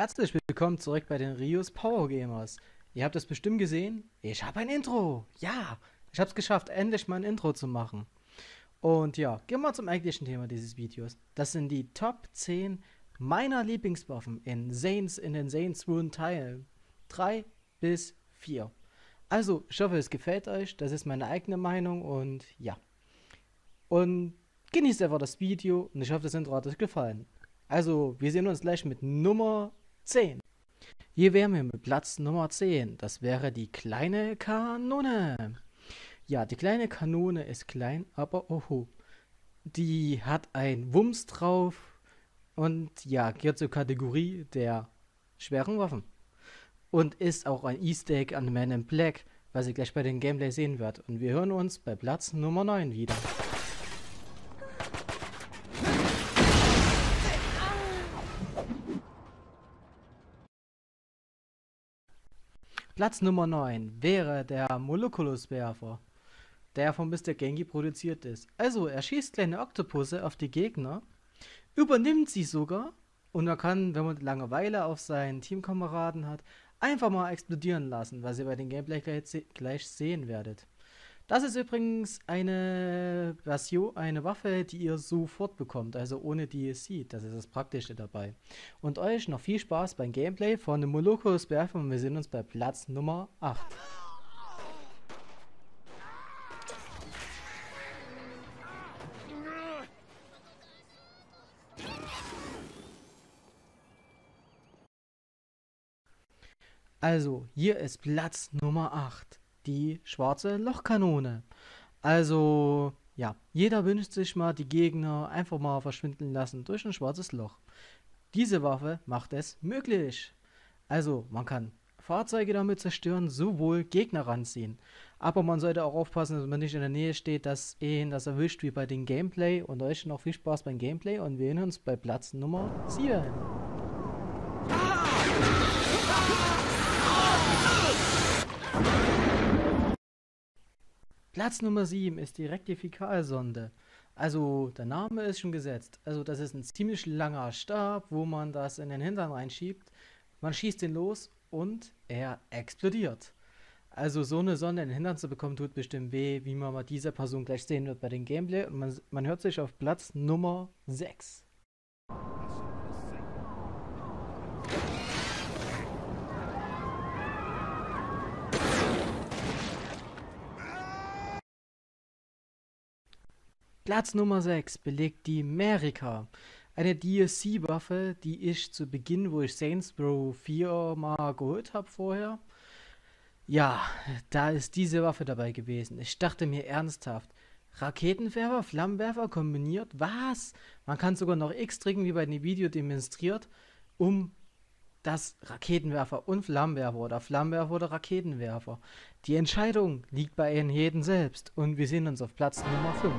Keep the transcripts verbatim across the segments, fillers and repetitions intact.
Herzlich willkommen zurück bei den Rios Power Gamers. Ihr habt es bestimmt gesehen, ich habe ein Intro. Ja, ich habe es geschafft, endlich mal ein Intro zu machen. Und ja, gehen wir zum eigentlichen Thema dieses Videos. Das sind die Top zehn meiner Lieblingswaffen in Saints, in den Saints Row Teilen drei bis vier. Also, ich hoffe, es gefällt euch. Das ist meine eigene Meinung und ja. Und genießt einfach das Video und ich hoffe, das Intro hat euch gefallen. Also, wir sehen uns gleich mit Nummer zehn. Hier wären wir mit Platz Nummer zehn. Das wäre die kleine Kanone. Ja, die kleine Kanone ist klein, aber oho. Die hat ein Wumms drauf und ja, gehört zur Kategorie der schweren Waffen. Und ist auch ein Easter Egg an Man in Black, was ihr gleich bei den Gameplay sehen werdet. Und wir hören uns bei Platz Nummer neun wieder. Platz Nummer neun wäre der Molokulus-Werfer, der von Mister Genki produziert ist. Also, er schießt kleine Oktopusse auf die Gegner, übernimmt sie sogar und er kann, wenn man Langeweile auf seinen Teamkameraden hat, einfach mal explodieren lassen, was ihr bei den Gameplay gleich, gleich sehen werdet. Das ist übrigens eine Version, eine Waffe, die ihr sofort bekommt, also ohne D L C. Das ist das Praktische dabei. Und euch noch viel Spaß beim Gameplay von dem Molokulus Werfer und wir sehen uns bei Platz Nummer acht. Also, hier ist Platz Nummer acht. Die schwarze Lochkanone. Also, ja, jeder wünscht sich mal die Gegner einfach mal verschwinden lassen durch ein schwarzes Loch. Diese Waffe macht es möglich. Also, man kann Fahrzeuge damit zerstören, sowohl Gegner ranziehen. Aber man sollte auch aufpassen, dass man nicht in der Nähe steht, dass ihn das erwischt wie bei den Gameplay. Und euch noch viel Spaß beim Gameplay und wir sehen uns bei Platz Nummer sieben. Platz Nummer sieben ist die Rektifikalsonde. Also, der Name ist schon gesetzt. Also, das ist ein ziemlich langer Stab, wo man das in den Hintern reinschiebt. Man schießt ihn los und er explodiert. Also, so eine Sonde in den Hintern zu bekommen, tut bestimmt weh, wie man mal diese Person gleich sehen wird bei den Gameplay. Und man, man hört sich auf Platz Nummer sechs. Platz Nummer sechs belegt die Merica, eine D L C-Waffe, die ich zu Beginn, wo ich Saints Row vier mal geholt habe vorher, ja, da ist diese Waffe dabei gewesen. Ich dachte mir ernsthaft, Raketenwerfer, Flammenwerfer kombiniert, was? Man kann sogar noch X drücken, wie bei dem Video demonstriert, um das Raketenwerfer und Flammenwerfer oder Flammenwerfer oder Raketenwerfer. Die Entscheidung liegt bei Ihnen jeden selbst und wir sehen uns auf Platz Nummer fünf.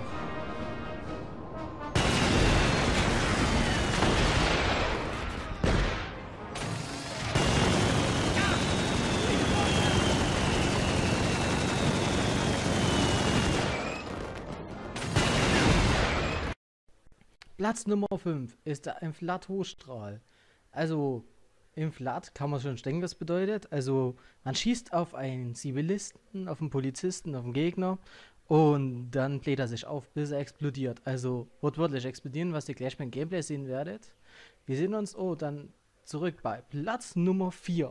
Platz Nummer fünf ist der Inflat-Hochstrahl. Also, Inflat kann man schon denken, was bedeutet. Also, man schießt auf einen Zivilisten, auf einen Polizisten, auf einen Gegner und dann bläht er sich auf, bis er explodiert. Also, wortwörtlich explodieren, was ihr gleich beim Gameplay sehen werdet. Wir sehen uns, oh, dann zurück bei Platz Nummer vier.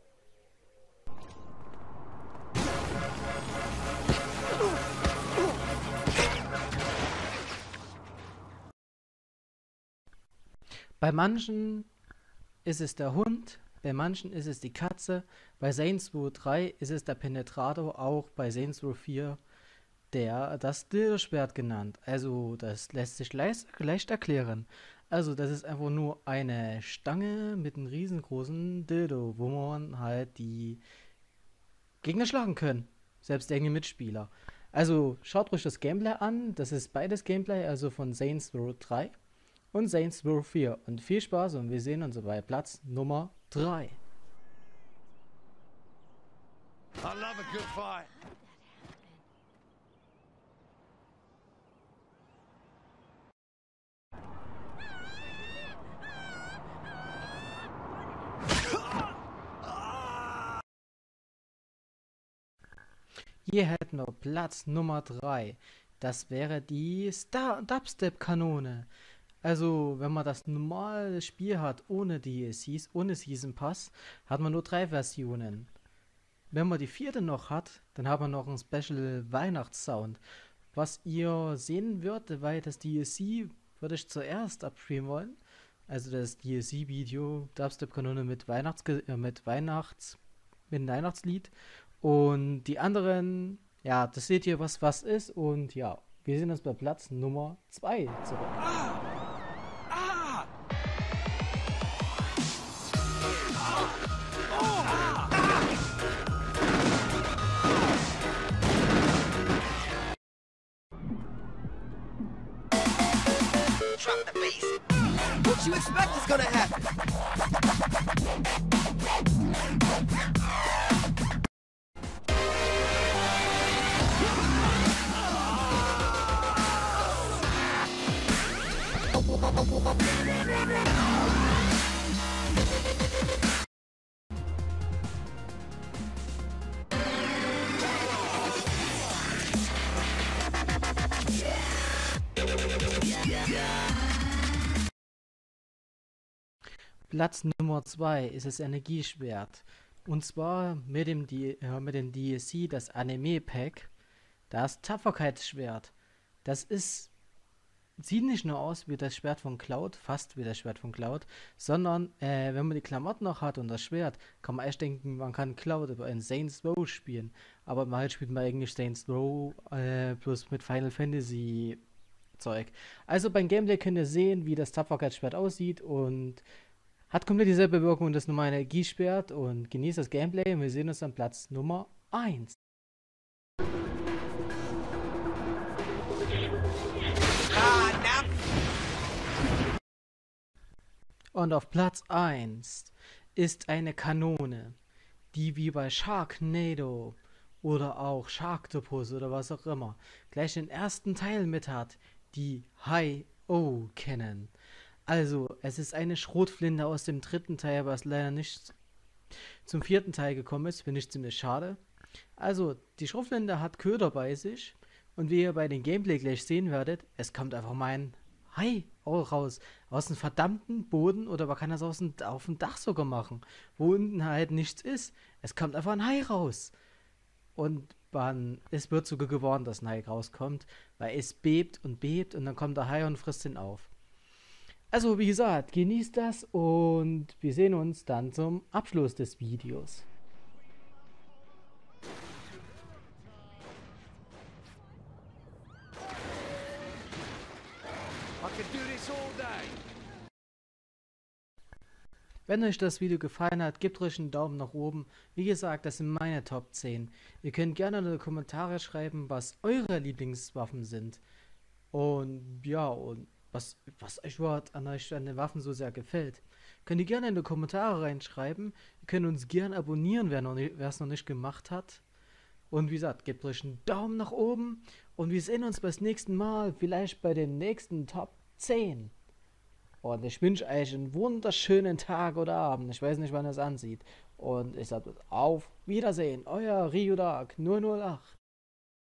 Bei manchen ist es der Hund, bei manchen ist es die Katze, bei Saints Row drei ist es der Penetrator, auch bei Saints Row vier der das Dildo-Schwert genannt. Also das lässt sich leicht, leicht erklären. Also das ist einfach nur eine Stange mit einem riesengroßen Dildo, wo man halt die Gegner schlagen können. Selbst der Mitspieler. Also schaut ruhig das Gameplay an, das ist beides Gameplay, also von Saints Row drei. Und Saints Row vier. Und viel Spaß und wir sehen uns bei Platz Nummer drei. I love a good fight. hier hätten wir Platz Nummer drei. Das wäre die Star Dubstep-Kanone. Also, wenn man das normale Spiel hat, ohne D L Cs, ohne Season Pass, hat man nur drei Versionen. Wenn man die vierte noch hat, dann hat man noch einen Special Weihnachtssound. Was ihr sehen würdet, weil das D L C würde ich zuerst abspielen wollen. Also das D L C-Video, Dubstep-Kanone mit Weihnachts äh, mit Weihnachts mit einem Weihnachtslied. Und die anderen, ja, das seht ihr, was was ist. Und ja, wir sehen uns bei Platz Nummer zwei zurück. Drop the bass. What you expect is gonna happen? Platz Nummer zwei ist das Energieschwert. Und zwar mit dem, D äh, mit dem D L C, das Anime-Pack, das Tapferkeitsschwert. Das ist, sieht nicht nur aus wie das Schwert von Cloud, fast wie das Schwert von Cloud, sondern äh, wenn man die Klamotten noch hat und das Schwert, kann man echt denken, man kann Cloud über ein Saints Row spielen. Aber mal spielt man eigentlich Saints Row äh, bloß mit Final Fantasy Zeug. Also beim Gameplay könnt ihr sehen, wie das Tapferkeitsschwert aussieht und hat komplett dieselbe Wirkung, das normale Energieschwert und genießt das Gameplay und wir sehen uns an Platz Nummer eins. Und auf Platz eins ist eine Kanone, die wie bei Sharknado oder auch Sharktopus oder was auch immer gleich den ersten Teil mit hat, die Hi-Oh kennen. Also, es ist eine Schrotflinte aus dem dritten Teil, was leider nicht zum vierten Teil gekommen ist, finde ich ziemlich schade. Also, die Schrotflinte hat Köder bei sich und wie ihr bei den Gameplay gleich sehen werdet, es kommt einfach mal ein Hai raus, aus dem verdammten Boden oder man kann das aus dem, auf dem Dach sogar machen, wo unten halt nichts ist. Es kommt einfach ein Hai raus. Und man, es wird sogar gewarnt, dass ein Hai rauskommt, weil es bebt und bebt und dann kommt der Hai und frisst ihn auf. Also wie gesagt, genießt das und wir sehen uns dann zum Abschluss des Videos. Wenn euch das Video gefallen hat, gebt ruhig einen Daumen nach oben. Wie gesagt, das sind meine Top zehn. Ihr könnt gerne in die Kommentare schreiben, was eure Lieblingswaffen sind. Und ja, und was, was euch überhaupt an euch an den Waffen so sehr gefällt. Könnt ihr gerne in die Kommentare reinschreiben. Ihr könnt uns gerne abonnieren, wer es noch nicht gemacht hat. Und wie gesagt, gebt euch einen Daumen nach oben. Und wir sehen uns beim nächsten Mal, vielleicht bei den nächsten Top zehn. Und ich wünsche euch einen wunderschönen Tag oder Abend. Ich weiß nicht, wann es ansieht. Und ich sage auf Wiedersehen, euer Ryudark null null acht.